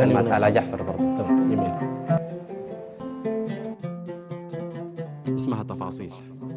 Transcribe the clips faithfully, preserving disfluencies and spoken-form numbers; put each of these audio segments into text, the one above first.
أغني مع على جعفر برضه. تمام جميل. اسمها تفاصيل.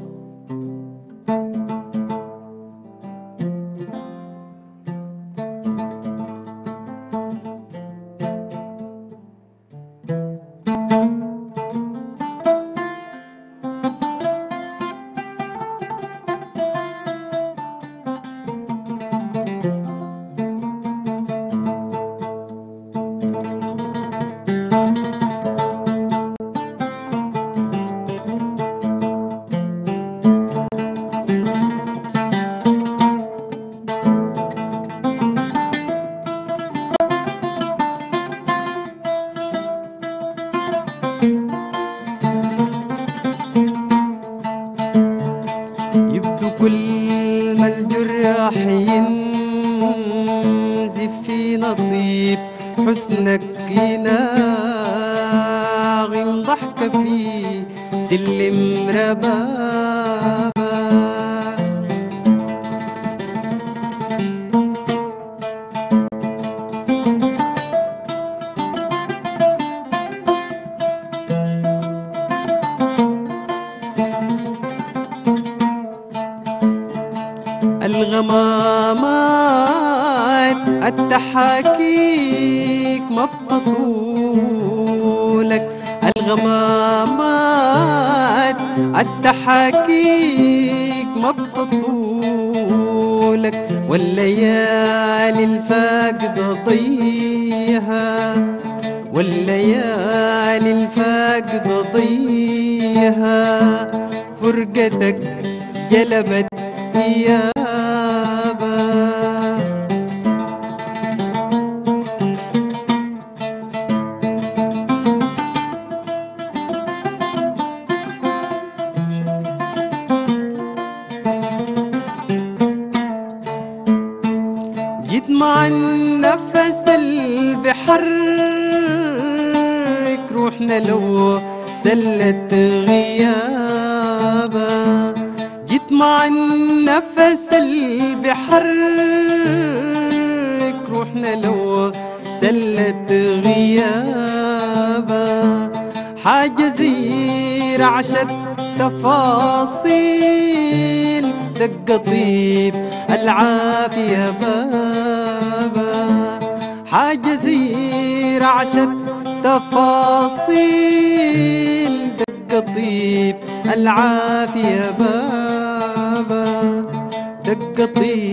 يبدو كل ما الجراح ينزف في نطيب حسنك يناغم ضحك في سلم ربابة. الغمامات التحاكيك ما بتطولك، الغمامات التحاكيك ما بتطولك، والليالي الفاقدة ضيها، والليالي الفاقدة ضيها، فرقتك جلبت إيابة. جيت مع النفس اللي بحرك روحنا لو سلت غيابة. جيت مع النفس اللي بحرك روحنا لو سلت غيابة. حاجة زي رعشة تفاصيل دق طيب العافية بابا. حاجة زي رعشة تفاصيل دق طيب العافية بابا. دق طيب